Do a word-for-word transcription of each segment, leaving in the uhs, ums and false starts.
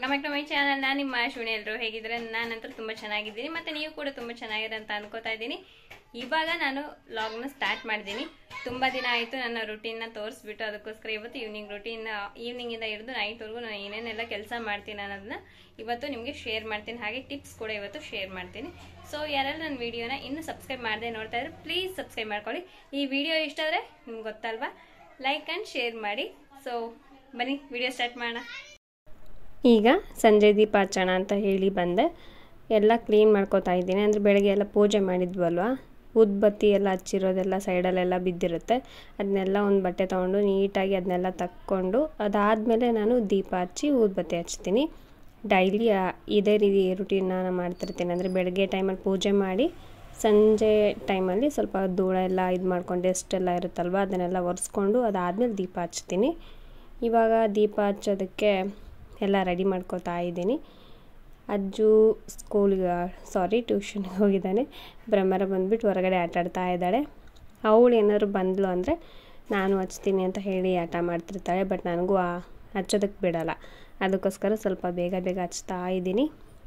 Welcome back to my channel. ನಾನು ನಿಮ್ಮ ಅಶ್ವಿನಿ. ಎಲ್ಲರೂ ಹೇಗಿದ್ರೆ ನಾನಂತೂ ತುಂಬ ಚೆನ್ನಾಗಿದ್ದೀನಿ ಮತ್ತು ನೀವು ಕೂಡ ತುಂಬ ಚೆನ್ನಾಗಿದೆ ಅಂತ ಅನ್ಕೋತಾ ಇದ್ದೀನಿ. ಇವಾಗ ನಾನು ವ್ಲಾಗ್ನ ಸ್ಟಾರ್ಟ್ ಮಾಡಿದ್ದೀನಿ. ತುಂಬ ದಿನ ಆಯಿತು ನನ್ನ ರುಟೀನ್ನ ತೋರಿಸ್ಬಿಟ್ಟು, ಅದಕ್ಕೋಸ್ಕರ ಇವತ್ತು ಈವ್ನಿಂಗ್ ರುಟೀನ್ ಈವ್ನಿಂಗಿಂದ ಹಿಡಿದು ನೈಟ್ವರೆಗೂ ನಾನು ಏನೇನೆಲ್ಲ ಕೆಲಸ ಮಾಡ್ತೀನಿ ಅನ್ನೋದನ್ನ ಇವತ್ತು ನಿಮಗೆ ಶೇರ್ ಮಾಡ್ತೀನಿ. ಹಾಗೆ ಟಿಪ್ಸ್ ಕೂಡ ಇವತ್ತು ಶೇರ್ ಮಾಡ್ತೀನಿ. ಸೊ ಯಾರೆಲ್ಲ ನನ್ನ ವಿಡಿಯೋನ ಇನ್ನೂ ಸಬ್ಸ್ಕ್ರೈಬ್ ಮಾಡದೆ ನೋಡ್ತಾ ಇದ್ರೆ ಪ್ಲೀಸ್ ಸಬ್ಸ್ಕ್ರೈಬ್ ಮಾಡ್ಕೊಳ್ಳಿ. ಈ ವಿಡಿಯೋ ಇಷ್ಟ ಆದರೆ ನಿಮ್ಗೆ ಗೊತ್ತಲ್ವಾ, ಲೈಕ್ ಆ್ಯಂಡ್ ಶೇರ್ ಮಾಡಿ. ಸೊ ಬನ್ನಿ ವಿಡಿಯೋ ಸ್ಟಾರ್ಟ್ ಮಾಡೋಣ. ಈಗ ಸಂಜೆ ದೀಪ ಹಚ್ಚೋಣ ಅಂತ ಹೇಳಿ ಬಂದೆ. ಎಲ್ಲ ಕ್ಲೀನ್ ಮಾಡ್ಕೋತಾ ಇದ್ದೀನಿ. ಅಂದರೆ ಬೆಳಗ್ಗೆ ಎಲ್ಲ ಪೂಜೆ ಮಾಡಿದ್ವಲ್ವ, ಉದ್ಬತ್ತಿ ಎಲ್ಲ ಹಚ್ಚಿರೋದೆಲ್ಲ ಸೈಡಲ್ಲೆಲ್ಲ ಬಿದ್ದಿರುತ್ತೆ. ಅದನ್ನೆಲ್ಲ ಒಂದು ಬಟ್ಟೆ ತೊಗೊಂಡು ನೀಟಾಗಿ ಅದನ್ನೆಲ್ಲ ತಕ್ಕೊಂಡು ಅದಾದಮೇಲೆ ನಾನು ದೀಪ ಹಚ್ಚಿ ಊದ್ಬತ್ತಿ ಹಚ್ತೀನಿ. ಡೈಲಿ ಇದೇ ರೀತಿ ರುಟೀನ್ನ ನಾನು ಮಾಡ್ತಿರ್ತೀನಿ. ಅಂದರೆ ಬೆಳಗ್ಗೆ ಟೈಮಲ್ಲಿ ಪೂಜೆ ಮಾಡಿ ಸಂಜೆ ಟೈಮಲ್ಲಿ ಸ್ವಲ್ಪ ಧೂಳ ಎಲ್ಲ ಇದು ಮಾಡ್ಕೊಂಡು ಡಸ್ಟ್ ಎಲ್ಲ ಇರುತ್ತಲ್ವ, ಅದನ್ನೆಲ್ಲ ಒರೆಸ್ಕೊಂಡು ಅದಾದಮೇಲೆ ದೀಪ ಹಚ್ತೀನಿ. ಇವಾಗ ದೀಪ ಹಚ್ಚೋದಕ್ಕೆ ಎಲ್ಲ ರೆಡಿ ಮಾಡ್ಕೋತಾ ಇದ್ದೀನಿ. ಅಜ್ಜು ಸ್ಕೂಲ್ಗೆ ಸಾರಿ ಟ್ಯೂಷನ್ಗೆ ಹೋಗಿದ್ದಾನೆ. ಬ್ರಹ್ಮರ ಬಂದುಬಿಟ್ಟು ಹೊರಗಡೆ ಆಟ ಆಡ್ತಾ ಇದ್ದಾಳೆ. ಅವಳು ಏನಾದ್ರು ಬಂದಳು ಅಂದರೆ ನಾನು ಹಚ್ತೀನಿ ಅಂತ ಹೇಳಿ ಆಟ ಮಾಡ್ತಿರ್ತಾಳೆ. ಬಟ್ ನನಗೂ ಹಚ್ಚೋದಕ್ಕೆ ಬಿಡೋಲ್ಲ. ಅದಕ್ಕೋಸ್ಕರ ಸ್ವಲ್ಪ ಬೇಗ ಬೇಗ ಹಚ್ತಾ ಇದ್ದೀನಿ.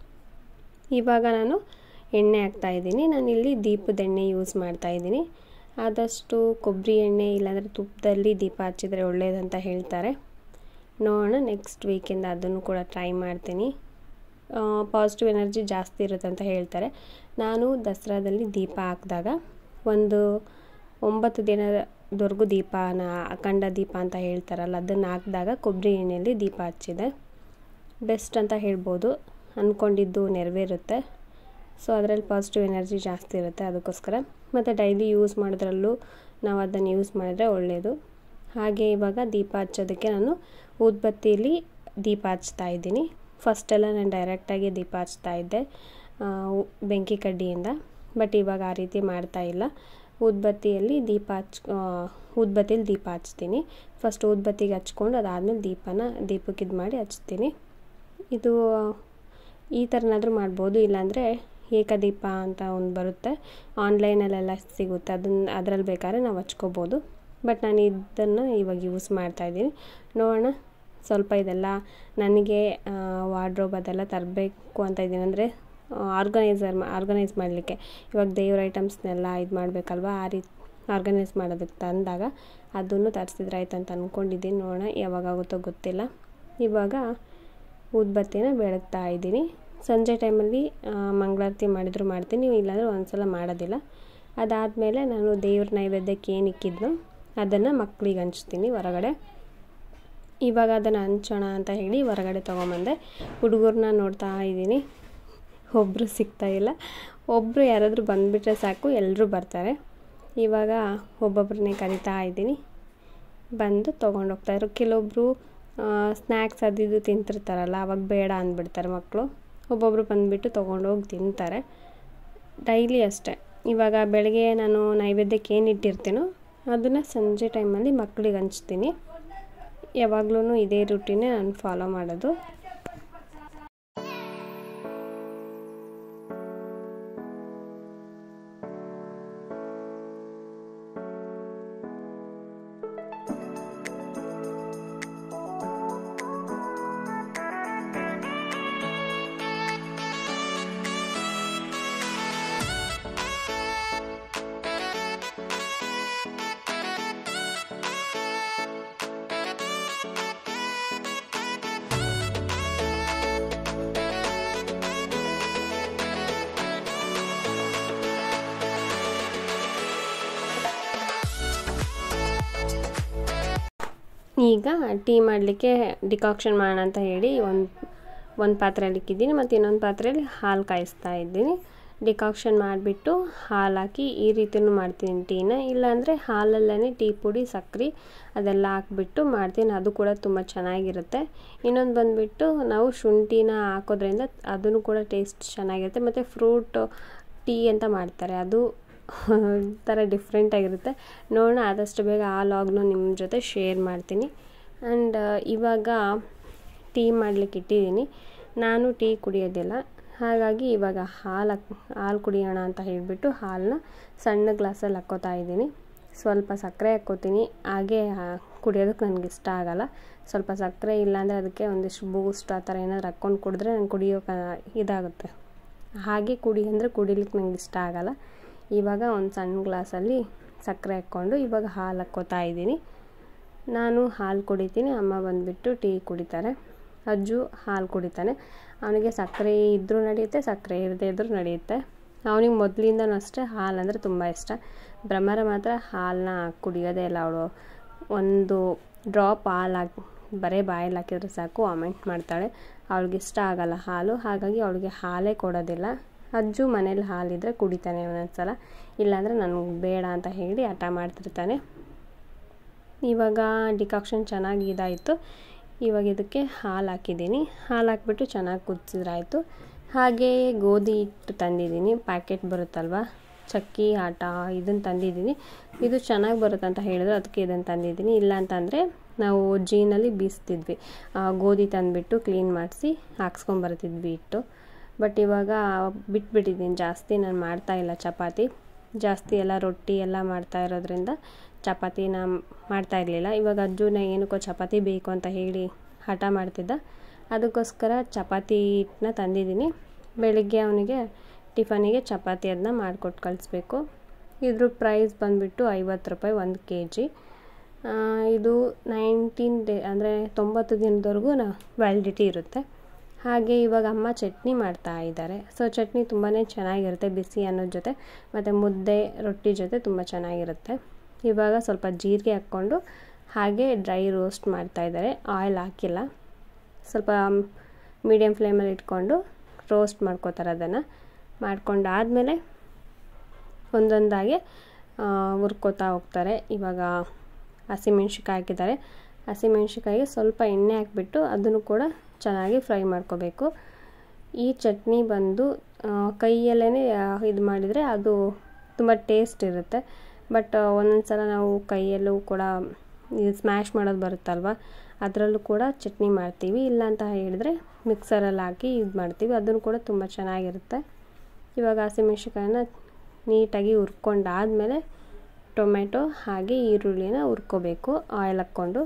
ಇವಾಗ ನಾನು ಎಣ್ಣೆ ಹಾಕ್ತಾಯಿದ್ದೀನಿ. ನಾನಿಲ್ಲಿ ದೀಪದ ಎಣ್ಣೆ ಯೂಸ್ ಮಾಡ್ತಾಯಿದ್ದೀನಿ. ಆದಷ್ಟು ಕೊಬ್ಬರಿ ಎಣ್ಣೆ ಇಲ್ಲಾಂದರೆ ತುಪ್ಪದಲ್ಲಿ ದೀಪ ಹಚ್ಚಿದರೆ ಒಳ್ಳೆಯದಂತ ಹೇಳ್ತಾರೆ. ನೋಡೋಣ, ನೆಕ್ಸ್ಟ್ ವೀಕಿಂದ ಅದನ್ನು ಕೂಡ ಟ್ರೈ ಮಾಡ್ತೀನಿ. ಪಾಸಿಟಿವ್ ಎನರ್ಜಿ ಜಾಸ್ತಿ ಇರುತ್ತೆ ಅಂತ ಹೇಳ್ತಾರೆ. ನಾನು ದಸರಾದಲ್ಲಿ ದೀಪ ಹಾಕಿದಾಗ ಒಂದು ಒಂಬತ್ತು ದಿನದವರೆಗೂ ದೀಪನ ಅಖಂಡ ದೀಪ ಅಂತ ಹೇಳ್ತಾರಲ್ಲ, ಅದನ್ನು ಹಾಕಿದಾಗ ಕೊಬ್ಬರಿ ಎಣ್ಣೆಯಲ್ಲಿ ದೀಪ ಹಚ್ಚಿದೆ. ಬೆಸ್ಟ್ ಅಂತ ಹೇಳ್ಬೋದು. ಅಂದ್ಕೊಂಡಿದ್ದು ನೆರವೇರುತ್ತೆ. ಸೊ ಅದರಲ್ಲಿ ಪಾಸಿಟಿವ್ ಎನರ್ಜಿ ಜಾಸ್ತಿ ಇರುತ್ತೆ. ಅದಕ್ಕೋಸ್ಕರ ಮತ್ತು ಡೈಲಿ ಯೂಸ್ ಮಾಡೋದ್ರಲ್ಲೂ ನಾವು ಅದನ್ನು ಯೂಸ್ ಮಾಡಿದ್ರೆ ಒಳ್ಳೆಯದು. ಹಾಗೆ ಇವಾಗ ದೀಪ ಹಚ್ಚೋದಕ್ಕೆ ನಾನು ಊದ್ಬತ್ತಿಯಲ್ಲಿ ದೀಪ ಹಚ್ತಾ ಇದ್ದೀನಿ. ಫಸ್ಟೆಲ್ಲ ನಾನು ಡೈರೆಕ್ಟಾಗಿ ದೀಪ ಹಚ್ತಾ ಇದ್ದೆ ಬೆಂಕಿ ಕಡ್ಡಿಯಿಂದ. ಬಟ್ ಇವಾಗ ಆ ರೀತಿ ಮಾಡ್ತಾಯಿಲ್ಲ. ಊದ್ಬತ್ತಿಯಲ್ಲಿ ದೀಪ ಹಚ್ ಊದ್ಬತ್ತಿಯಲ್ಲಿ ದೀಪ ಹಚ್ತೀನಿ. ಫಸ್ಟ್ ಊದ್ಬತ್ತಿಗೆ ಹಚ್ಕೊಂಡು ಅದಾದಮೇಲೆ ದೀಪನ ದೀಪಕ್ಕೆ ಇದು ಮಾಡಿ ಹಚ್ತೀನಿ. ಇದು ಈ ಥರನಾದರೂ ಮಾಡ್ಬೋದು. ಇಲ್ಲಾಂದರೆ ಏಕದೀಪ ಅಂತ ಒಂದು ಬರುತ್ತೆ, ಆನ್ಲೈನಲ್ಲೆಲ್ಲ ಸಿಗುತ್ತೆ. ಅದನ್ನು ಅದರಲ್ಲಿ ಬೇಕಾದ್ರೆ ನಾವು ಹಚ್ಕೋಬೋದು. ಬಟ್ ನಾನು ಇದನ್ನು ಇವಾಗ ಯೂಸ್ ಮಾಡ್ತಾಯಿದ್ದೀನಿ. ನೋಡೋಣ, ಸ್ವಲ್ಪ ಇದೆಲ್ಲ ನನಗೆ ವಾರ್ಡ್ರೋಬ್ ಅದೆಲ್ಲ ತರಬೇಕು ಅಂತ ಇದ್ದೀನಿ. ಅಂದರೆ ಆರ್ಗನೈಸರ್ ಆರ್ಗನೈಸ್ ಮಾಡಲಿಕ್ಕೆ ಇವಾಗ ದೇವ್ರ ಐಟಮ್ಸ್ನೆಲ್ಲ ಇದು ಮಾಡಬೇಕಲ್ವ, ಆ ರೀತಿ ಆರ್ಗನೈಸ್ ಮಾಡೋದಕ್ಕೆ ತಂದಾಗ ಅದನ್ನು ತರಿಸಿದ್ರೆ ಆಯ್ತು ಅಂತ ಅಂದ್ಕೊಂಡಿದ್ದೀನಿ. ನೋಡೋಣ ಯಾವಾಗಾಗುತ್ತೋ ಗೊತ್ತಿಲ್ಲ. ಇವಾಗ ಊದ್ಬತ್ತಿನ ಬೆಳಗ್ತಾ ಇದ್ದೀನಿ. ಸಂಜೆ ಟೈಮಲ್ಲಿ ಮಂಗಳಾರತಿ ಮಾಡಿದ್ರು ಮಾಡ್ತೀನಿ, ಇಲ್ಲಾಂದರೆ ಒಂದ್ಸಲ ಮಾಡೋದಿಲ್ಲ. ಅದಾದಮೇಲೆ ನಾನು ದೇವ್ರ ನೈವೇದ್ಯಕ್ಕೆ ಏನು ಇಕ್ಕಿದ್ನೋ ಅದನ್ನು ಮಕ್ಕಳಿಗೆ ಹಂಚ್ತೀನಿ ಹೊರಗಡೆ. ಇವಾಗ ಅದನ್ನು ಹಂಚೋಣ ಅಂತ ಹೇಳಿ ಹೊರಗಡೆ ತೊಗೊಂಬಂದೆ. ಹುಡುಗರನ್ನ ನೋಡ್ತಾ ಇದ್ದೀನಿ, ಒಬ್ಬರು ಸಿಗ್ತಾಯಿಲ್ಲ. ಒಬ್ಬರು ಯಾರಾದರೂ ಬಂದುಬಿಟ್ರೆ ಸಾಕು, ಎಲ್ಲರೂ ಬರ್ತಾರೆ. ಇವಾಗ ಒಬ್ಬೊಬ್ಬರನ್ನೇ ಕರಿತಾ ಇದ್ದೀನಿ, ಬಂದು ತೊಗೊಂಡೋಗ್ತಾಯಿದ್ರು. ಕೆಲವೊಬ್ಬರು ಸ್ನ್ಯಾಕ್ಸ್ ಅದು ಇದು ತಿಂತಿರ್ತಾರಲ್ಲ, ಅವಾಗ ಬೇಡ ಅಂದ್ಬಿಡ್ತಾರೆ ಮಕ್ಕಳು. ಒಬ್ಬೊಬ್ಬರು ಬಂದುಬಿಟ್ಟು ತೊಗೊಂಡೋಗಿ ತಿಂತಾರೆ. ಡೈಲಿ ಅಷ್ಟೇ. ಇವಾಗ ಬೆಳಗ್ಗೆ ನಾನು ನೈವೇದ್ಯಕ್ಕೆ ಏನು ಇಟ್ಟಿರ್ತೀನೋ ಅದನ್ನು ಸಂಜೆ ಟೈಮಲ್ಲಿ ಮಕ್ಕಳಿಗೆ ಹಂಚ್ತೀನಿ. ಯಾವಾಗಲೂ ಇದೇ ರೂಟೀನೇ ನಾನು ಫಾಲೋ ಮಾಡೋದು. ಈಗ ಟೀ ಮಾಡಲಿಕ್ಕೆ ಡಿಕಾಕ್ಷನ್ ಮಾಡೋಣ ಅಂತ ಹೇಳಿ ಒಂದು ಒಂದು ಪಾತ್ರೆಯಲ್ಲಿ ಇಕ್ಕಿದ್ದೀನಿ ಮತ್ತು ಇನ್ನೊಂದು ಪಾತ್ರೆಯಲ್ಲಿ ಹಾಲು ಕಾಯಿಸ್ತಾ ಇದ್ದೀನಿ. ಡಿಕಾಕ್ಷನ್ ಮಾಡಿಬಿಟ್ಟು ಹಾಲು ಹಾಕಿ ಈ ರೀತಿಯೂ ಮಾಡ್ತೀನಿ ಟೀನ. ಇಲ್ಲಾಂದರೆ ಹಾಲಲ್ಲೇ ಟೀ ಪುಡಿ ಸಕ್ಕರೆ ಅದೆಲ್ಲ ಹಾಕ್ಬಿಟ್ಟು ಮಾಡ್ತೀನಿ. ಅದು ಕೂಡ ತುಂಬ ಚೆನ್ನಾಗಿರುತ್ತೆ. ಇನ್ನೊಂದು ಬಂದುಬಿಟ್ಟು ನಾವು ಶುಂಠಿನ ಹಾಕೋದ್ರಿಂದ ಅದನ್ನು ಕೂಡ ಟೇಸ್ಟ್ ಚೆನ್ನಾಗಿರುತ್ತೆ. ಮತ್ತು ಫ್ರೂಟ್ ಟೀ ಅಂತ ಮಾಡ್ತಾರೆ, ಅದು ಥರ ಡಿಫ್ರೆಂಟಾಗಿರುತ್ತೆ. ನೋಡೋಣ, ಆದಷ್ಟು ಬೇಗ ಆ ಲಾಗ್ನು ನಿಮ್ಮ ಜೊತೆ ಶೇರ್ ಮಾಡ್ತೀನಿ. ಆ್ಯಂಡ್ ಇವಾಗ ಟೀ ಮಾಡಲಿಕ್ಕೆ ಇಟ್ಟಿದ್ದೀನಿ. ನಾನು ಟೀ ಕುಡಿಯೋದಿಲ್ಲ, ಹಾಗಾಗಿ ಇವಾಗ ಹಾಲು ಹಾಲು ಕುಡಿಯೋಣ ಅಂತ ಹೇಳಿಬಿಟ್ಟು ಹಾಲನ್ನ ಸಣ್ಣ ಗ್ಲಾಸಲ್ಲಿ ಹಾಕ್ಕೋತಾ ಇದ್ದೀನಿ. ಸ್ವಲ್ಪ ಸಕ್ಕರೆ ಹಾಕ್ಕೋತೀನಿ, ಹಾಗೆ ಕುಡಿಯೋದಕ್ಕೆ ನನಗೆ ಇಷ್ಟ ಆಗಲ್ಲ. ಸ್ವಲ್ಪ ಸಕ್ಕರೆ ಇಲ್ಲಾಂದರೆ ಅದಕ್ಕೆ ಒಂದಿಷ್ಟು ಬೂಸ್ಟ್ ಆ ಥರ ಏನಾದರೂ ಹಾಕ್ಕೊಂಡು ಕುಡಿದ್ರೆ ನಂಗೆ ಕುಡಿಯೋಕೆ ಇದಾಗುತ್ತೆ. ಹಾಗೆ ಕುಡಿ ಅಂದರೆ ಕುಡಿಲಿಕ್ಕೆ ನಂಗೆ ಇಷ್ಟ ಆಗಲ್ಲ. ಇವಾಗ ಒಂದು ಸಣ್ಣ ಗ್ಲಾಸಲ್ಲಿ ಸಕ್ಕರೆ ಹಾಕ್ಕೊಂಡು ಇವಾಗ ಹಾಲು ಹಾಕ್ಕೋತಾ ಇದ್ದೀನಿ. ನಾನು ಹಾಲು ಕುಡಿತೀನಿ, ಅಮ್ಮ ಬಂದುಬಿಟ್ಟು ಟೀ ಕುಡಿತಾರೆ. ಅಜ್ಜು ಹಾಲು ಕುಡಿತಾನೆ. ಅವನಿಗೆ ಸಕ್ಕರೆ ಇದ್ದರೂ ನಡೆಯುತ್ತೆ, ಸಕ್ಕರೆ ಇರದೇ ಇದ್ದರೂ ನಡೆಯುತ್ತೆ. ಅವನಿಗೆ ಮೊದಲಿಂದನೂ ಅಷ್ಟೇ ಹಾಲು ಅಂದರೆ ತುಂಬ ಇಷ್ಟ. ಭ್ರಮರ ಮಾತ್ರ ಹಾಲನ್ನ ಕುಡಿಯೋದೇ ಇಲ್ಲ. ಅವಳು ಒಂದು ಡ್ರಾಪ್ ಹಾಲು ಹಾಕಿ ಬರೀ ಬಾಯಲ್ಲಿ ಹಾಕಿದ್ರೆ ಸಾಕು ವಾಮಿಟ್ ಮಾಡ್ತಾಳೆ. ಅವಳಿಗೆ ಇಷ್ಟ ಆಗಲ್ಲ ಹಾಲು, ಹಾಗಾಗಿ ಅವಳಿಗೆ ಹಾಲೇ ಕೊಡೋದಿಲ್ಲ. ಅಜ್ಜು ಮನೇಲಿ ಹಾಲಿದ್ರೆ ಕುಡಿತಾನೆ ಒಂದೊಂದು ಸಲ, ಇಲ್ಲಾಂದರೆ ನನಗೆ ಬೇಡ ಅಂತ ಹೇಳಿ ಹಠ ಮಾಡ್ತಿರ್ತಾನೆ. ಇವಾಗ ಡಿಕಾಕ್ಷನ್ ಚೆನ್ನಾಗಿ ಇದಾಯಿತು. ಇವಾಗ ಇದಕ್ಕೆ ಹಾಲು ಹಾಕಿದ್ದೀನಿ. ಹಾಲು ಹಾಕ್ಬಿಟ್ಟು ಚೆನ್ನಾಗಿ ಕುದಿಸಿದ್ರಾಯಿತು. ಹಾಗೆ ಗೋಧಿ ಹಿಟ್ಟು ತಂದಿದ್ದೀನಿ, ಪ್ಯಾಕೆಟ್ ಬರುತ್ತಲ್ವ ಚಕ್ಕಿ ಆಟ, ಇದನ್ನು ತಂದಿದ್ದೀನಿ. ಇದು ಚೆನ್ನಾಗಿ ಬರುತ್ತೆ ಅಂತ ಹೇಳಿದ್ರು, ಅದಕ್ಕೆ ಇದನ್ನು ತಂದಿದ್ದೀನಿ. ಇಲ್ಲ ಅಂತಂದರೆ ನಾವು ಜೀನಲ್ಲಿ ಬೀಸ್ತಿದ್ವಿ, ಗೋಧಿ ತಂದುಬಿಟ್ಟು ಕ್ಲೀನ್ ಮಾಡಿಸಿ ಹಾಕ್ಸ್ಕೊಂಬರ್ತಿದ್ವಿ ಹಿಟ್ಟು. ಬಟ್ ಇವಾಗ ಬಿಟ್ಬಿಟ್ಟಿದ್ದೀನಿ, ಜಾಸ್ತಿ ನಾನು ಮಾಡ್ತಾಯಿಲ್ಲ ಚಪಾತಿ. ಜಾಸ್ತಿ ಎಲ್ಲ ರೊಟ್ಟಿ ಎಲ್ಲ ಮಾಡ್ತಾ ಇರೋದ್ರಿಂದ ಚಪಾತಿನ ಮಾಡ್ತಾ ಇರಲಿಲ್ಲ. ಇವಾಗ ಅಜ್ಜುನ ಏನಕ್ಕೋ ಚಪಾತಿ ಬೇಕು ಅಂತ ಹೇಳಿ ಹಠ ಮಾಡ್ತಿದ್ದ, ಅದಕ್ಕೋಸ್ಕರ ಚಪಾತಿ ಹಿಟ್ಟನ್ನ ತಂದಿದ್ದೀನಿ. ಬೆಳಿಗ್ಗೆ ಅವನಿಗೆ ಟಿಫನಿಗೆ ಚಪಾತಿ ಅದನ್ನ ಮಾಡಿಕೊಟ್ಟು ಕಳಿಸ್ಬೇಕು. ಇದ್ರ ಪ್ರೈಸ್ ಬಂದುಬಿಟ್ಟು ಐವತ್ತು ರೂಪಾಯಿ ಒಂದು ಕೆ ಜಿ. ಇದು ನೈನ್ಟೀನ್ ಡೇ ಅಂದರೆ ತೊಂಬತ್ತು ದಿನದವರೆಗೂ ನಾ ವ್ಯಾಲಿಡಿಟಿ ಇರುತ್ತೆ. ಹಾಗೆ ಇವಾಗ ಅಮ್ಮ ಚಟ್ನಿ ಮಾಡ್ತಾ ಇದ್ದಾರೆ. ಸೊ ಚಟ್ನಿ ತುಂಬಾ ಚೆನ್ನಾಗಿರುತ್ತೆ ಬಿಸಿ ಅನ್ನೋದ ಜೊತೆ, ಮತ್ತು ಮುದ್ದೆ ರೊಟ್ಟಿ ಜೊತೆ ತುಂಬ ಚೆನ್ನಾಗಿರುತ್ತೆ. ಇವಾಗ ಸ್ವಲ್ಪ ಜೀರಿಗೆ ಹಾಕ್ಕೊಂಡು ಹಾಗೆ ಡ್ರೈ ರೋಸ್ಟ್ ಮಾಡ್ತಾ ಇದ್ದಾರೆ. ಆಯಿಲ್ ಹಾಕಿಲ್ಲ, ಸ್ವಲ್ಪ ಮೀಡಿಯಮ್ ಫ್ಲೇಮಲ್ಲಿ ಇಟ್ಕೊಂಡು ರೋಸ್ಟ್ ಮಾಡ್ಕೋತಾರೆ. ಅದನ್ನು ಮಾಡ್ಕೊಂಡಾದಮೇಲೆ ಒಂದೊಂದಾಗೆ ಹುರ್ಕೋತಾ ಹೋಗ್ತಾರೆ. ಇವಾಗ ಹಸಿಮೆಣ್ಸಿಕಾಯಿ ಹಾಕಿದ್ದಾರೆ. ಹಸಿಮೆಣ್ಸಿಕಾಯಿಗೆ ಸ್ವಲ್ಪ ಎಣ್ಣೆ ಹಾಕಿಬಿಟ್ಟು ಅದನ್ನು ಕೂಡ ಚೆನ್ನಾಗಿ ಫ್ರೈ ಮಾಡ್ಕೋಬೇಕು. ಈ ಚಟ್ನಿ ಬಂದು ಕೈಯಲ್ಲೇ ಇದು ಮಾಡಿದರೆ ಅದು ತುಂಬ ಟೇಸ್ಟ್ ಇರುತ್ತೆ. ಬಟ್ ಒಂದೊಂದು ಸಲ ನಾವು ಕೈಯಲ್ಲೂ ಕೂಡ ಇದು ಸ್ಮ್ಯಾಶ್ ಮಾಡೋದು ಬರುತ್ತಲ್ವ, ಅದರಲ್ಲೂ ಕೂಡ ಚಟ್ನಿ ಮಾಡ್ತೀವಿ. ಇಲ್ಲ ಅಂತ ಹೇಳಿದರೆ ಮಿಕ್ಸರಲ್ಲಿ ಹಾಕಿ ಇದು ಮಾಡ್ತೀವಿ, ಅದನ್ನು ಕೂಡ ತುಂಬ ಚೆನ್ನಾಗಿರುತ್ತೆ. ಇವಾಗ ಹಸಿಮೆಣ್ಸಿಕಾಯನ್ನ ನೀಟಾಗಿ ಹುರ್ಕೊಂಡಾದಮೇಲೆ ಟೊಮೆಟೊ ಹಾಗೆ ಈರುಳ್ಳಿನ ಹುರ್ಕೋಬೇಕು ಆಯಿಲ್ ಹಾಕ್ಕೊಂಡು.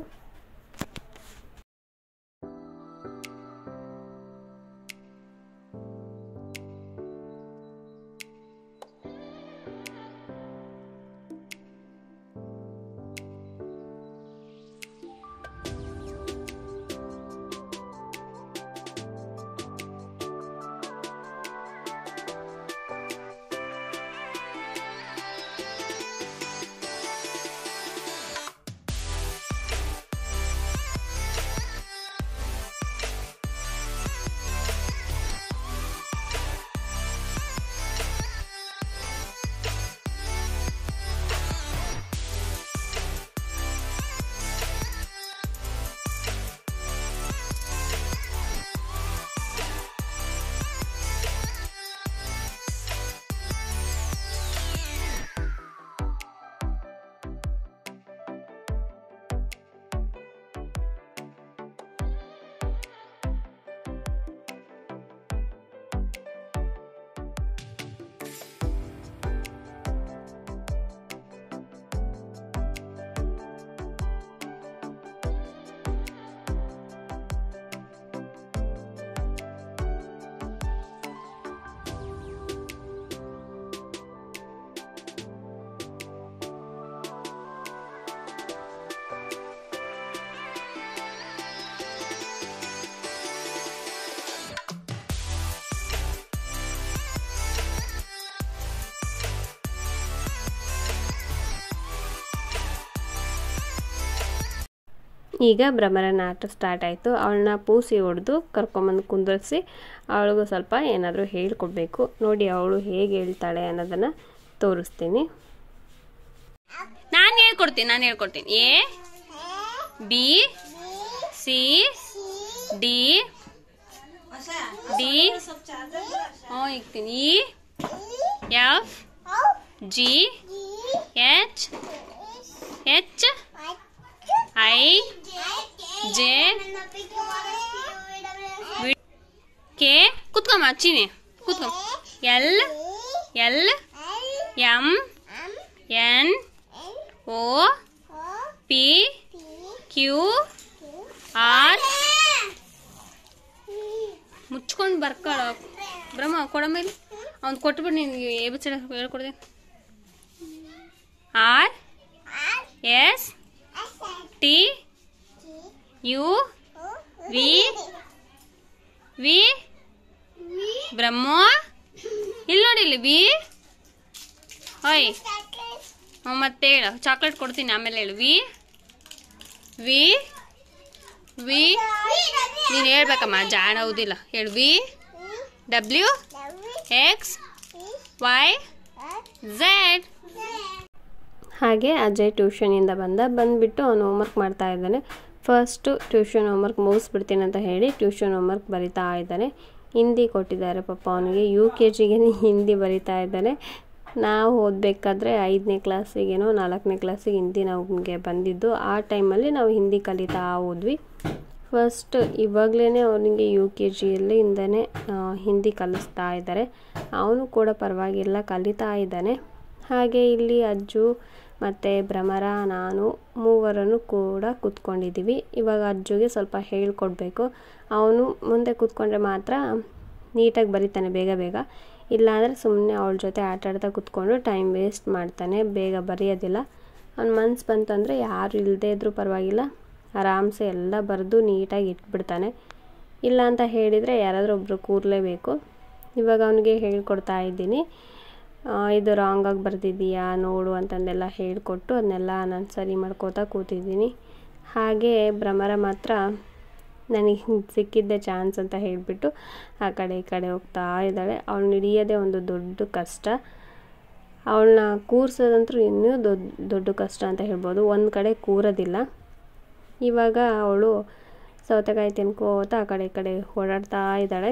ಈಗ ಭ್ರಮರನ ಆಟ ಸ್ಟಾರ್ಟ್ ಆಯಿತು. ಅವಳನ್ನ ಪೂಸಿ ಹೊಡೆದು ಕರ್ಕೊಂಬಂದು ಕುಂದರಿಸಿ ಅವಳಿಗೂ ಸ್ವಲ್ಪ ಏನಾದರೂ ಹೇಳ್ಕೊಡ್ಬೇಕು. ನೋಡಿ ಅವಳು ಹೇಗೆ ಹೇಳ್ತಾಳೆ ಅನ್ನೋದನ್ನು ತೋರಿಸ್ತೀನಿ. ನಾನು ಹೇಳ್ಕೊಡ್ತೀನಿ ನಾನು ಹೇಳ್ಕೊಡ್ತೀನಿ A B C D D ಹ್ಞೂ ಇಕ್ತೀನಿ E F G H H I J K ಕುತ್ಕೊಮ್ಮ ಚೀನಿ ಕುತ್ಕೊಮ್ಮ L L M N O P Q R ಮುಚ್ಕೊಂಡು ಬರ್ಕೊಳ ಬ್ರಹ್ಮ ಕೊಡ ಮೇಲೆ ಅವ್ನು ಕೊಟ್ಬಿಟ್ಟು ನಿನಗೆ ಎ ಬಿ ಸಿ ಡಿ ಹೇಳ್ಕೊಡ್ತೀನಿ. R S T U V V Brahma ಇಲ್ಲಿ ನೋಡಿ ಇಲ್ಲಿ ವಿ ಹೊಯ್ ಮತ್ತೆ ಹೇಳು ಚಾಕ್ಲೇಟ್ ಕೊಡ್ತೀನಿ ಆಮೇಲೆ ಹೇಳು ವಿ ವಿ ವಿ ನೀನು ಹೇಳ್ಬೇಕಮ್ಮ ಜಾಣ ಹೌದಿಲ್ಲ ಹೇಳು V W X Y Z. ಹಾಗೆ ಅಜಯ್ ಟ್ಯೂಷನಿಂದ ಬಂದ ಬಂದುಬಿಟ್ಟು ಅವನು ಹೋಮ್ವರ್ಕ್ ಮಾಡ್ತಾ ಇದ್ದಾನೆ. ಫಸ್ಟು ಟ್ಯೂಷನ್ ಹೋಮ್ವರ್ಕ್ ಮುಗಿಸ್ಬಿಡ್ತೀನಿ ಅಂತ ಹೇಳಿ ಟ್ಯೂಷನ್ ಹೋಮ್ವರ್ಕ್ ಬರಿತಾ ಇದ್ದಾನೆ. ಹಿಂದಿ ಕೊಟ್ಟಿದ್ದಾರೆ ಪಾಪ ಅವನಿಗೆ, ಯು ಕೆ ಜಿಗೆ ಹಿಂದಿ ಬರಿತಾ ಇದ್ದಾನೆ. ನಾವು ಓದಬೇಕಾದ್ರೆ ಐದನೇ ಕ್ಲಾಸಿಗೇನೋ ನಾಲ್ಕನೇ ಕ್ಲಾಸಿಗೆ ಹಿಂದಿ ನಮಗೆ ಬಂದಿದ್ದು. ಆ ಟೈಮಲ್ಲಿ ನಾವು ಹಿಂದಿ ಕಲಿತಾ ಹೋದ್ವಿ. ಫಸ್ಟ್ ಇವಾಗಲೇ ಅವನಿಗೆ ಯು ಕೆ ಜಿಯಲ್ಲಿ ಇಂದನೇ ಹಿಂದಿ ಕಲಿಸ್ತಾ ಇದ್ದಾರೆ. ಅವನು ಕೂಡ ಪರವಾಗಿಲ್ಲ ಕಲಿತಾ ಇದ್ದಾನೆ. ಹಾಗೆ ಇಲ್ಲಿ ಅಜ್ಜು ಮತ್ತು ಭ್ರಮರ ನಾನು ಮೂವರನ್ನು ಕೂಡ ಕೂತ್ಕೊಂಡಿದ್ದೀವಿ. ಇವಾಗ ಅಜ್ಜುಗೆ ಸ್ವಲ್ಪ ಹೇಳ್ಕೊಡ್ಬೇಕು. ಅವನು ಮುಂದೆ ಕೂತ್ಕೊಂಡ್ರೆ ಮಾತ್ರ ನೀಟಾಗಿ ಬರಿತಾನೆ ಬೇಗ ಬೇಗ, ಇಲ್ಲಾಂದರೆ ಸುಮ್ಮನೆ ಅವಳ ಜೊತೆ ಆಟ ಆಡ್ತಾ ಕೂತ್ಕೊಂಡು ಟೈಮ್ ವೇಸ್ಟ್ ಮಾಡ್ತಾನೆ, ಬೇಗ ಬರೆಯೋದಿಲ್ಲ. ಅವ್ನ ಮನ್ಸು ಬಂತಂದರೆ ಯಾರು ಇಲ್ಲದೇ ಇದ್ದರೂ ಪರವಾಗಿಲ್ಲ ಆರಾಮ್ಸೆ ಎಲ್ಲ ಬರೆದು ನೀಟಾಗಿ ಇಟ್ಬಿಡ್ತಾನೆ. ಇಲ್ಲ ಅಂತ ಹೇಳಿದರೆ ಯಾರಾದರೂ ಒಬ್ಬರು ಕೂರಲೇಬೇಕು. ಇವಾಗ ಅವನಿಗೆ ಹೇಳ್ಕೊಡ್ತಾ ಇದ್ದೀನಿ. ಇದು ರಾಂಗಾಗಿ ಬರೆದಿದ್ದೀಯಾ ನೋಡು ಅಂತಂದೆಲ್ಲ ಹೇಳಿಕೊಟ್ಟು ಅದನ್ನೆಲ್ಲ ನಾನು ಸರಿ ಮಾಡ್ಕೋತಾ ಕೂತಿದ್ದೀನಿ. ಹಾಗೆ ಭ್ರಮರ ಮಾತ್ರ ನನಗೆ ಸಿಕ್ಕಿದ್ದೆ ಚಾನ್ಸ್ ಅಂತ ಹೇಳಿಬಿಟ್ಟು ಆ ಕಡೆ ಈ ಕಡೆ ಹೋಗ್ತಾ ಇದ್ದಾಳೆ. ಅವಳನ್ನ ಹಿಡಿಯೋದೇ ಒಂದು ದೊಡ್ಡ ಕಷ್ಟ. ಅವಳನ್ನ ಕೂರ್ಸೋದಂತೂ ಇನ್ನೂ ದೊಡ್ಡ ದೊಡ್ಡ ಕಷ್ಟ ಅಂತ ಹೇಳ್ಬೋದು. ಒಂದು ಕಡೆ ಕೂರೋದಿಲ್ಲ. ಇವಾಗ ಅವಳು ಸೌತೆಕಾಯಿ ತಿನ್ಕೋತ ಆ ಕಡೆ ಈ ಕಡೆ ಓಡಾಡ್ತಾ ಇದ್ದಾಳೆ.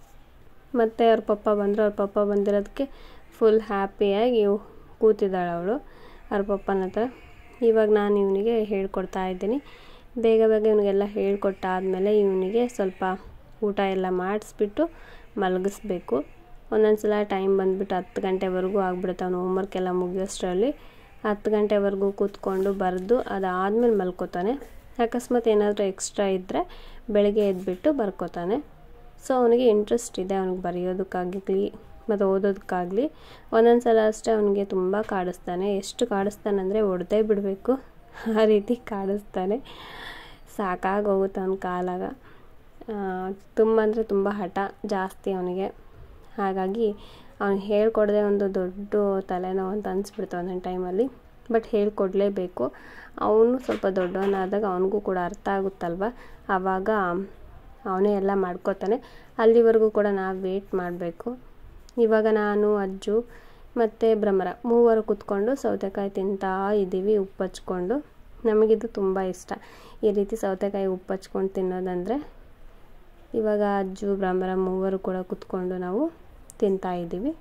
ಮತ್ತು ಅವ್ರ ಪಪ್ಪ ಬಂದರು. ಅವ್ರ ಪಪ್ಪ ಬಂದಿರೋದಕ್ಕೆ ಫುಲ್ ಹ್ಯಾಪಿಯಾಗಿ ಕೂತಿದ್ದಾಳೆ ಅವಳು ಅವ್ರ ಪಪ್ಪನ ಹತ್ರ. ಇವಾಗ ನಾನು ಇವನಿಗೆ ಹೇಳ್ಕೊಡ್ತಾ ಇದ್ದೀನಿ. ಬೇಗ ಬೇಗ ಇವನಿಗೆಲ್ಲ ಹೇಳ್ಕೊಟ್ಟಾದಮೇಲೆ ಇವನಿಗೆ ಸ್ವಲ್ಪ ಊಟ ಎಲ್ಲ ಮಾಡಿಸ್ಬಿಟ್ಟು ಮಲಗಿಸ್ಬೇಕು. ಒಂದೊಂದು ಸಲ ಟೈಮ್ ಬಂದುಬಿಟ್ಟು ಹತ್ತು ಗಂಟೆವರೆಗೂ ಆಗ್ಬಿಡುತ್ತೆ. ಅವನು ಹೋಮ್ವರ್ಕ್ ಎಲ್ಲ ಮುಗಿಯೋಷ್ಟರಲ್ಲಿ ಹತ್ತು ಗಂಟೆವರೆಗೂ ಕೂತ್ಕೊಂಡು ಬರೆದು ಅದಾದಮೇಲೆ ಮಲ್ಕೋತಾನೆ. ಅಕಸ್ಮಾತ್ ಏನಾದರೂ ಎಕ್ಸ್ಟ್ರಾ ಇದ್ದರೆ ಬೆಳಗ್ಗೆ ಎದ್ಬಿಟ್ಟು ಬರ್ಕೋತಾನೆ. ಸೊ ಅವನಿಗೆ ಇಂಟ್ರೆಸ್ಟ್ ಇದೆ ಅವ್ನಿಗೆ ಬರೆಯೋದಕ್ಕಾಗಲಿ ಮತ್ತು ಓದೋದಕ್ಕಾಗಲಿ. ಒಂದೊಂದು ಸಲ ಅಷ್ಟೇ ಅವನಿಗೆ ತುಂಬ ಕಾಡಿಸ್ತಾನೆ. ಎಷ್ಟು ಕಾಡಿಸ್ತಾನೆ ಅಂದರೆ ಹೊಡೆದೇ ಬಿಡಬೇಕು ಆ ರೀತಿ ಕಾಡಿಸ್ತಾನೆ. ಸಾಕಾಗೋಗುತ್ತೆ ಅವನ ಕಾಲಾಗ. ತುಂಬ ಅಂದರೆ ತುಂಬ ಹಠ ಜಾಸ್ತಿ ಅವನಿಗೆ. ಹಾಗಾಗಿ ಅವ್ನಿಗೆ ಹೇಳ್ಕೊಡದೆ ಒಂದು ದೊಡ್ಡ ತಲೆನೋವು ಅಂತ ಅನಿಸ್ಬಿಡ್ತು ಒಂದೊಂದು ಟೈಮಲ್ಲಿ. ಬಟ್ ಹೇಳ್ಕೊಡ್ಲೇಬೇಕು. ಅವನು ಸ್ವಲ್ಪ ದೊಡ್ಡವನಾದಾಗ ಅವನಿಗೂ ಕೂಡ ಅರ್ಥ ಆಗುತ್ತಲ್ವ, ಆವಾಗ ಅವನೇ ಎಲ್ಲ ಮಾಡ್ಕೋತಾನೆ. ಅಲ್ಲಿವರೆಗೂ ಕೂಡ ನಾವು ವೇಟ್ ಮಾಡಬೇಕು. ಇವಾಗ ನಾನು ಅಜ್ಜು ಮತ್ತು ಭ್ರಮರ ಮೂವರು ಕೂತ್ಕೊಂಡು ಸೌತೆಕಾಯಿ ತಿಂತಾ ಇದ್ದೀವಿ ಉಪ್ಪು ಹಚ್ಕೊಂಡು. ನಮಗಿದು ತುಂಬ ಇಷ್ಟ ಈ ರೀತಿ ಸೌತೆಕಾಯಿ ಉಪ್ಪು ಹಚ್ಕೊಂಡು ತಿನ್ನೋದಂದರೆ. ಇವಾಗ ಅಜ್ಜು ಭ್ರಮರ ಮೂವರು ಕೂಡ ಕೂತ್ಕೊಂಡು ನಾವು ತಿಂತಾ ಇದ್ದೀವಿ.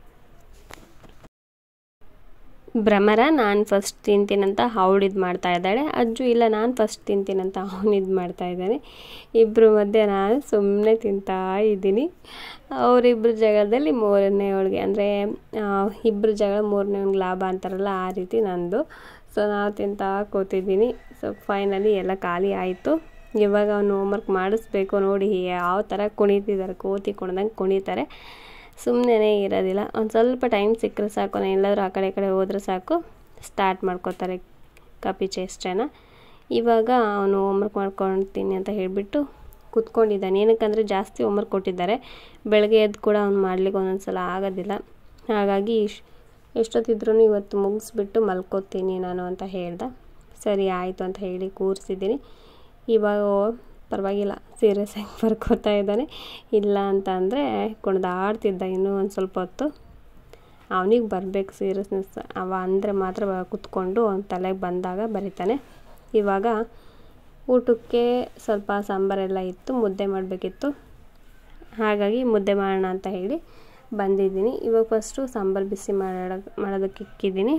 ಭ್ರಮರ ನಾನು ಫಸ್ಟ್ ತಿಂತೀನಂತ ಅವಳು ಇದು ಮಾಡ್ತಾ ಇದ್ದಾಳೆ. ಅಜ್ಜು ಇಲ್ಲ ನಾನು ಫಸ್ಟ್ ತಿಂತೀನಂತ ಅವನು ಇದು ಮಾಡ್ತಾ ಇದ್ದಾನೆ. ಇಬ್ಬರು ಮಧ್ಯೆ ನಾನು ಸುಮ್ಮನೆ ತಿಂತಾ ಇದ್ದೀನಿ. ಅವರಿಬ್ಬರು ಜಗಳದಲ್ಲಿ ಮೂರನೇ ಅವಳಿಗೆ ಅಂದರೆ ಇಬ್ಬರು ಜಗಳ ಮೂರನೇ ಅವ್ನಿಗೆ ಲಾಭ ಅಂತಾರಲ್ಲ, ಆ ರೀತಿ ನಂದು. ಸೊ ನಾವು ತಿಂತಾ ಕೂತಿದ್ದೀನಿ. ಸೊ ಫೈನಲಿ ಎಲ್ಲ ಖಾಲಿ ಆಯಿತು. ಇವಾಗ ಅವನು ಹೋಮ್ವರ್ಕ್ ಮಾಡಿಸ್ಬೇಕು. ನೋಡಿ ಯಾವ ಥರ ಕುಣಿತಿದ್ದಾರೆ, ಕೋತಿ ಕುಣ್ದಂಗೆ ಕುಣಿತಾರೆ. ಸುಮ್ಮನೆ ಇರೋದಿಲ್ಲ. ಒಂದು ಸ್ವಲ್ಪ ಟೈಮ್ ಸಿಕ್ಕರೆ ಸಾಕು, ನಾನು ಎಲ್ಲಾದರೂ ಆ ಕಡೆ ಈ ಕಡೆ ಹೋದರೆ ಸಾಕು ಸ್ಟಾರ್ಟ್ ಮಾಡ್ಕೋತಾರೆ ಕಾಪಿ ಚೇಷ್ಟೆನ. ಇವಾಗ ಅವನು ಹೋಮ್ವರ್ಕ್ ಮಾಡ್ಕೊಳ್ತೀನಿ ಅಂತ ಹೇಳಿಬಿಟ್ಟು ಕೂತ್ಕೊಂಡಿದ್ದಾನೆ. ಏನಕ್ಕಂದರೆ ಜಾಸ್ತಿ ಹೋಮ್ವರ್ಕ್ ಕೊಟ್ಟಿದ್ದಾರೆ. ಬೆಳಗ್ಗೆ ಎದ್ದು ಕೂಡ ಅವ್ನು ಮಾಡ್ಲಿಕ್ಕೆ ಒಂದೊಂದು ಸಲ ಆಗೋದಿಲ್ಲ. ಹಾಗಾಗಿ ಎಷ್ಟೊತ್ತಿದ್ರೂ ಇವತ್ತು ಮುಗಿಸ್ಬಿಟ್ಟು ಮಲ್ಕೋತೀನಿ ನಾನು ಅಂತ ಹೇಳ್ದೆ. ಸರಿ ಆಯಿತು ಅಂತ ಹೇಳಿ ಕೂರಿಸಿದ್ದೀನಿ. ಇವಾಗ ಪರವಾಗಿಲ್ಲ ಸೀರಿಯಸ್ ಆಗಿ ಬರ್ಕೋತಾ ಇದ್ದಾನೆ. ಇಲ್ಲ ಅಂತ ಅಂದರೆ ಕುಣಿದಾಡ್ತಿದ್ದ ಇನ್ನೂ ಒಂದು ಸ್ವಲ್ಪ ಹೊತ್ತು. ಅವನಿಗೆ ಬರಬೇಕು ಸೀರಿಯಸ್ನೆಸ್, ಅವ ಅಂದರೆ ಮಾತ್ರ ಕೂತ್ಕೊಂಡು ಅವ್ನ ತಲೆಗೆ ಬಂದಾಗ ಬರಿತಾನೆ. ಇವಾಗ ಊಟಕ್ಕೆ ಸ್ವಲ್ಪ ಸಾಂಬಾರೆಲ್ಲ ಇತ್ತು, ಮುದ್ದೆ ಮಾಡಬೇಕಿತ್ತು. ಹಾಗಾಗಿ ಮುದ್ದೆ ಮಾಡೋಣ ಅಂತ ಹೇಳಿ ಬಂದಿದ್ದೀನಿ. ಇವಾಗ ಫಸ್ಟು ಸಾಂಬಾರು ಬಿಸಿ ಮಾಡ ಮಾಡೋದಕ್ಕೆ ಇಕ್ಕಿದ್ದೀನಿ.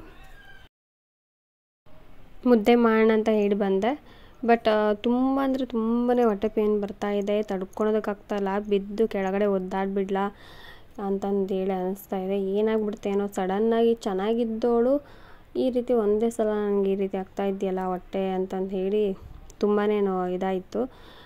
ಮುದ್ದೆ ಮಾಡೋಣ ಅಂತ ಹೇಳಿ ಬಂದೆ. ಬಟ್ ತುಂಬ ಅಂದರೆ ತುಂಬಾ ಹೊಟ್ಟೆ ಪೇನ್ ಬರ್ತಾಯಿದೆ, ತಡ್ಕೊಳೋದಕ್ಕಾಗ್ತಾಯಿಲ್ಲ. ಬಿದ್ದು ಕೆಳಗಡೆ ಒದ್ದಾಡ್ಬಿಡ್ಲಾ ಅಂತಂದೇಳಿ ಅನ್ನಿಸ್ತಾ ಇದೆ. ಏನಾಗ್ಬಿಡ್ತೇನೋ ಸಡನ್ನಾಗಿ ಚೆನ್ನಾಗಿದ್ದೋಳು ಈ ರೀತಿ ಒಂದೇ ಸಲ ನನಗೆ ಈ ರೀತಿ ಆಗ್ತಾ ಇದೆಯಲ್ಲ ಹೊಟ್ಟೆ ಅಂತಂದು ಹೇಳಿ ತುಂಬಾ ನೋ ಇದಾಯಿತು.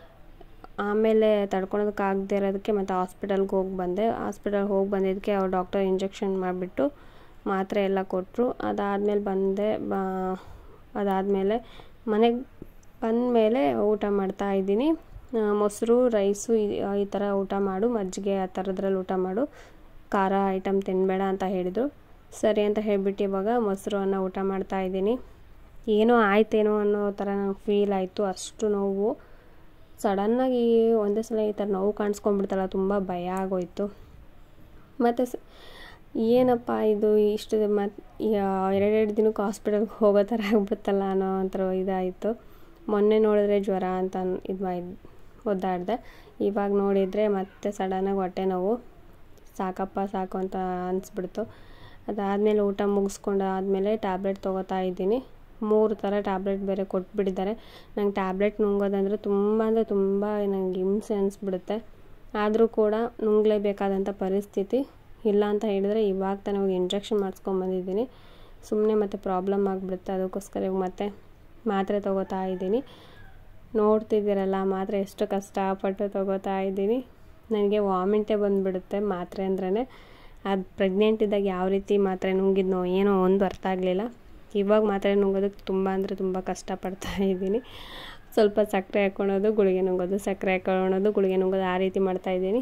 ಆಮೇಲೆ ತಡ್ಕೊಳೋದಕ್ಕಾಗದೇ ಇರೋದಕ್ಕೆ ಮತ್ತು ಹಾಸ್ಪಿಟಲ್ಗೆ ಹೋಗಿ ಬಂದೆ. ಹಾಸ್ಪಿಟಲ್ಗೆ ಹೋಗಿ ಬಂದಿದ್ದಕ್ಕೆ ಅವ್ರು ಡಾಕ್ಟರ್ ಇಂಜೆಕ್ಷನ್ ಮಾಡಿಬಿಟ್ಟು ಮಾತ್ರೆ ಎಲ್ಲ ಕೊಟ್ಟರು. ಅದಾದಮೇಲೆ ಬಂದೆ. ಬಾ ಅದಾದಮೇಲೆ ಮನೆಗೆ ಬಂದಮೇಲೆ ಊಟ ಮಾಡ್ತಾಯಿದ್ದೀನಿ. ಮೊಸರು ರೈಸು ಈ ಥರ ಊಟ ಮಾಡು, ಮಜ್ಜಿಗೆ ಆ ಥರದ್ರಲ್ಲಿ ಊಟ ಮಾಡು, ಖಾರ ಐಟಮ್ ತಿನ್ನಬೇಡ ಅಂತ ಹೇಳಿದರು. ಸರಿ ಅಂತ ಹೇಳಿಬಿಟ್ಟು ಇವಾಗ ಮೊಸರು ಅನ್ನ ಊಟ ಮಾಡ್ತಾಯಿದ್ದೀನಿ. ಏನೋ ಆಯ್ತೇನೋ ಅನ್ನೋ ಥರ ನಂಗೆ ಫೀಲ್ ಆಯಿತು. ಅಷ್ಟು ನೋವು ಸಡನ್ನಾಗಿ ಒಂದೇ ಸಲ ಈ ಥರ ನೋವು ಕಾಣಿಸ್ಕೊಂಡ್ಬಿಡ್ತಲ್ಲ, ತುಂಬ ಭಯ ಆಗೋಯಿತು. ಮತ್ತು ಸ ಏನಪ್ಪ ಇದು ಇಷ್ಟು ಮತ್ತು ಎರಡೆರಡು ದಿನಕ್ಕೆ ಹಾಸ್ಪಿಟಲ್ಗೆ ಹೋಗೋ ಥರ ಆಗ್ಬಿಡುತ್ತಲ್ಲ ಅನ್ನೋ ಒಂಥರ ಇದಾಯಿತು. ಮೊನ್ನೆ ನೋಡಿದ್ರೆ ಜ್ವರ ಅಂತ ಇದು ಮಾಡಿ ಒದ್ದಾಡಿದೆ. ಇವಾಗ ನೋಡಿದರೆ ಮತ್ತೆ ಸಡನ್ನಾಗಿ ಹೊಟ್ಟೆ ನೋವು, ಸಾಕಪ್ಪ ಸಾಕು ಅಂತ ಅನಿಸ್ಬಿಡ್ತು. ಅದಾದಮೇಲೆ ಊಟ ಮುಗಿಸ್ಕೊಂಡು ಆದಮೇಲೆ ಟ್ಯಾಬ್ಲೆಟ್ ತೊಗೋತಾ ಇದ್ದೀನಿ. ಮೂರು ಥರ ಟ್ಯಾಬ್ಲೆಟ್ ಬೇರೆ ಕೊಟ್ಬಿಟ್ಟಿದ್ದಾರೆ. ನಂಗೆ ಟ್ಯಾಬ್ಲೆಟ್ ನುಂಗೋದಂದರೆ ತುಂಬ ಅಂದರೆ ತುಂಬ ನಂಗೆ ಹಿಂಸೆ ಅನಿಸ್ಬಿಡುತ್ತೆ. ಆದರೂ ಕೂಡ ನುಂಗಲೇಬೇಕಾದಂಥ ಪರಿಸ್ಥಿತಿ. ಇಲ್ಲ ಅಂತ ಹೇಳಿದ್ರೆ ಇವಾಗ ತಾನೇ ಹೋಗಿ ಇಂಜೆಕ್ಷನ್ ಮಾಡಿಸ್ಕೊಂಬಂದಿದ್ದೀನಿ. ಸುಮ್ಮನೆ ಮತ್ತೆ ಪ್ರಾಬ್ಲಮ್ ಆಗಿಬಿಡುತ್ತೆ. ಅದಕ್ಕೋಸ್ಕರ ಇವಾಗ ಮತ್ತೆ ಮಾತ್ರೆ ತೊಗೋತಾ ಇದ್ದೀನಿ. ನೋಡ್ತಿದ್ದೀರಲ್ಲ ಮಾತ್ರೆ ಎಷ್ಟು ಕಷ್ಟಪಟ್ಟು ತೊಗೋತಾ ಇದ್ದೀನಿ. ನನಗೆ ವಾಮಿಂಟೇ ಬಂದುಬಿಡುತ್ತೆ ಮಾತ್ರೆ ಅಂದ್ರೇ. ಅದು ಪ್ರೆಗ್ನೆಂಟ್ ಇದ್ದಾಗ ಯಾವ ರೀತಿ ಮಾತ್ರೆ ನುಂಗಿದ್ನೋ ಏನೋ ಒಂದು ಅರ್ಥ ಆಗಲಿಲ್ಲ. ಇವಾಗ ಮಾತ್ರೆ ನುಂಗೋದಕ್ಕೆ ತುಂಬ ಅಂದರೆ ತುಂಬ ಕಷ್ಟಪಡ್ತಾ ಇದ್ದೀನಿ. ಸ್ವಲ್ಪ ಸಕ್ಕರೆ ಹಾಕ್ಕೊಳೋದು, ಗುಳಿಗೆ ನುಂಗೋದು, ಸಕ್ಕರೆ ಹಾಕ್ಕೊಳ್ಳೋದು, ಗುಳಿಗೆ ನುಂಗೋದು, ಆ ರೀತಿ ಮಾಡ್ತಾಯಿದ್ದೀನಿ.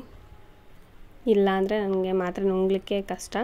ಇಲ್ಲ ಅಂದರೆ ನನಗೆ ಮಾತ್ರೆ ನುಂಗ್ಲಿಕ್ಕೆ ಕಷ್ಟ.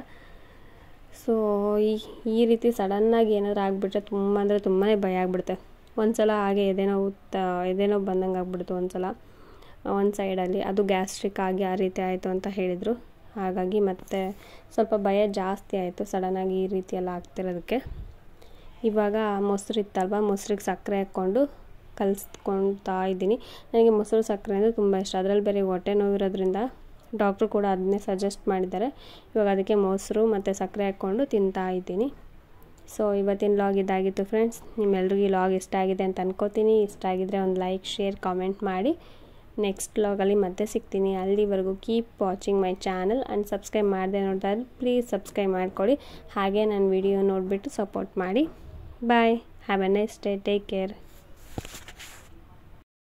ಸೊ ಈ ಈ ರೀತಿ ಸಡನ್ನಾಗಿ ಏನಾದರೂ ಆಗಿಬಿಟ್ರೆ ತುಂಬ ಅಂದರೆ ತುಂಬಾ ಭಯ ಆಗಿಬಿಡುತ್ತೆ. ಒಂದು ಸಲ ಹಾಗೆ ಎದೆನೋವು ತ ಎದೆನೋವು ಬಂದಂಗೆ ಆಗ್ಬಿಡ್ತು ಒಂದು ಸಲ ಒಂದು ಸೈಡಲ್ಲಿ. ಅದು ಗ್ಯಾಸ್ಟ್ರಿಕ್ ಆಗಿ ಆ ರೀತಿ ಆಯಿತು ಅಂತ ಹೇಳಿದರು. ಹಾಗಾಗಿ ಮತ್ತೆ ಸ್ವಲ್ಪ ಭಯ ಜಾಸ್ತಿ ಆಯಿತು ಸಡನ್ನಾಗಿ ಈ ರೀತಿ ಎಲ್ಲ ಆಗ್ತಿರೋದಕ್ಕೆ. ಇವಾಗ ಮೊಸರು ಇತ್ತಲ್ವ, ಮೊಸರಿಗೆ ಸಕ್ಕರೆ ಹಾಕ್ಕೊಂಡು ಕಲಿಸ್ಕೊಳ್ತಾ ಇದ್ದೀನಿ. ನನಗೆ ಮೊಸರು ಸಕ್ಕರೆ ಅಂದರೆ ತುಂಬ ಇಷ್ಟ. ಅದರಲ್ಲಿ ಬೇರೆ ಹೊಟ್ಟೆ ನೋವಿರೋದ್ರಿಂದ ಡಾಕ್ಟ್ರು ಕೂಡ ಅದನ್ನೇ ಸಜೆಸ್ಟ್ ಮಾಡಿದ್ದಾರೆ. ಇವಾಗ ಅದಕ್ಕೆ ಮೊಸರು ಮತ್ತು ಸಕ್ಕರೆ ಹಾಕ್ಕೊಂಡು ತಿಂತಾ ಇದ್ದೀನಿ. ಸೊ ಇವತ್ತಿನ ಲಾಗ್ ಇದಾಗಿತ್ತು ಫ್ರೆಂಡ್ಸ್. ನಿಮ್ಮೆಲ್ರಿಗೂ ಈ ಲಾಗ್ ಇಷ್ಟ ಆಗಿದೆ ಅಂತ ಅನ್ಕೋತೀನಿ. ಇಷ್ಟ ಆಗಿದ್ದರೆ ಒಂದು ಲೈಕ್, ಶೇರ್, ಕಾಮೆಂಟ್ ಮಾಡಿ. ನೆಕ್ಸ್ಟ್ ಲಾಗಲ್ಲಿ ಮತ್ತೆ ಸಿಗ್ತೀನಿ. ಅಲ್ಲಿವರೆಗೂ keep watching my channel and subscribe ಮಾಡದೆ ನೋಡ್ತಾ ಇದ್ದರೆ ಪ್ಲೀಸ್ ಸಬ್ಸ್ಕ್ರೈಬ್ ಮಾಡ್ಕೊಳ್ಳಿ. ಹಾಗೆ ನನ್ನ ವಿಡಿಯೋ ನೋಡಿಬಿಟ್ಟು ಸಪೋರ್ಟ್ ಮಾಡಿ. Bye. Have a nice day. Take care.